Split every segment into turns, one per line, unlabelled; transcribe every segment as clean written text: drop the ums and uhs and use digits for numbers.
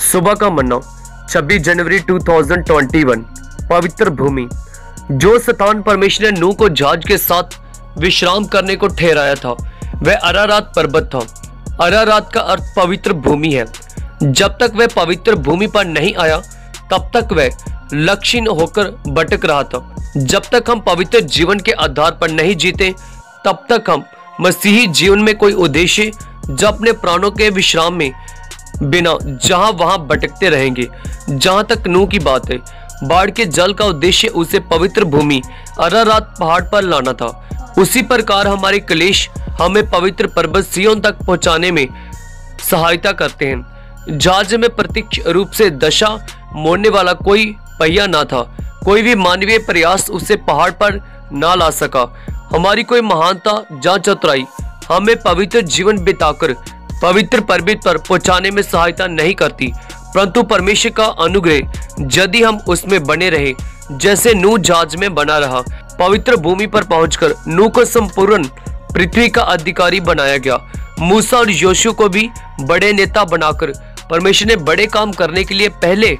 सुबह का मन्ना 26 जनवरी 2021। पवित्र भूमि। जो स्थान परमेश्वर ने नूह को जहाज के साथ विश्राम करने को ठहराया था वह अरारात पर्वत था। अरारात का अर्थ पवित्र भूमि है। जब तक वह पवित्र भूमि पर नहीं आया तब तक वह लक्ष्यहीन होकर भटक रहा था। जब तक हम पवित्र जीवन के आधार पर नहीं जीते तब तक हम मसीही जीवन में कोई उद्देश्य जब अपने प्राणों के विश्राम में बिना जहां वहां भटकते रहेंगे। जहां तक नूह की बात है, बाढ़ के जल का उद्देश्य उसे पवित्र भूमि अरारात पहाड़ पर लाना था। उसी प्रकार हमारे क्लेश हमें पवित्र पर्वत सिय्योन तक पहुंचाने में सहायता करते हैं। जहाज में प्रत्यक्ष रूप से दशा मोड़ने वाला कोई पहिया ना था। कोई भी मानवीय प्रयास उसे पहाड़ पर ना ला सका। हमारी कोई महानता या चतुराई हमें पवित्र जीवन बिताकर पवित्र पर्वत पर पहुंचाने में सहायता नहीं करती, परंतु परमेश्वर का अनुग्रह यदि हम उसमें बने रहे, जैसे नूह जहाज में बना रहा। पवित्र भूमि पर पहुंचकर नूह को संपूर्ण पृथ्वी का अधिकारी बनाया गया। मूसा और योशू को भी बड़े नेता बनाकर परमेश्वर ने बड़े काम करने के लिए पहले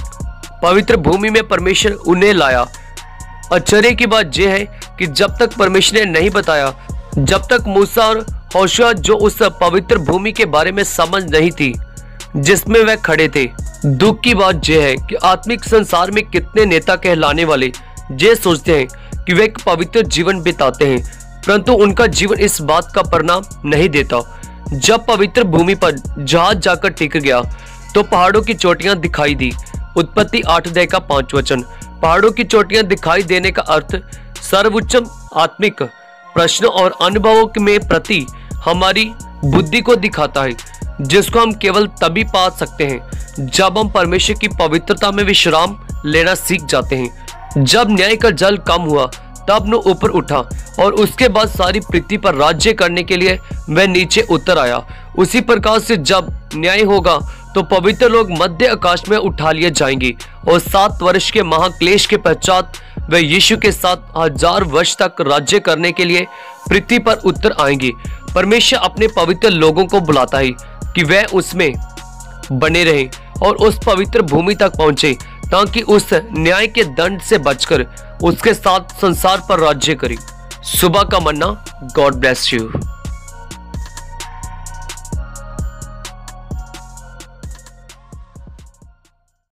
पवित्र भूमि में परमेश्वर उन्हें लाया। आश्चर्य की बात यह है कि जब तक परमेश्वर ने नहीं बताया, जब तक मूसा और होशुआ जो उस पवित्र भूमि के बारे में समझ नहीं थी जिसमें वह खड़े थे। दुख की बात यह है कि आत्मिक संसार में कितने नेता कहलाने वाले ये सोचते हैं कि वे एक पवित्र जीवन बिताते हैं, परंतु उनका जीवन इस बात का परिणाम नहीं देता। जब पवित्र भूमि पर जहाज जाकर टिक गया तो पहाड़ों की चोटियां दिखाई दी। उत्पत्ति 8 अध्याय का 5 वचन। पहाड़ों की चोटियां दिखाई देने का अर्थ सर्वोच्च आत्मिक प्रश्नों और अनुभवों में प्रति हमारी बुद्धि को दिखाता है, जिसको हम केवल तभी पा सकते हैं जब हम परमेश्वर की पवित्रता में विश्राम लेना सीख जाते हैं। जब न्याय का जल कम हुआ तब नूह ऊपर उठा और उसके बाद सारी पृथ्वी पर राज्य करने के लिए वह नीचे उतर आया। उसी प्रकार से जब न्याय होगा तो पवित्र लोग मध्य आकाश में उठा लिए जाएंगे और 7 वर्ष के महाक्लेश के पश्चात वे यीशु के साथ 1000 वर्ष तक राज्य करने के लिए पृथ्वी पर उतर आएंगे। परमेश्वर अपने पवित्र लोगों को बुलाता है कि वह उसमें बने रहें और उस पवित्र भूमि तक पहुंचे ताकि उस न्याय के दंड से बचकर उसके साथ संसार पर राज्य करें। सुबह का मन्ना। God bless you.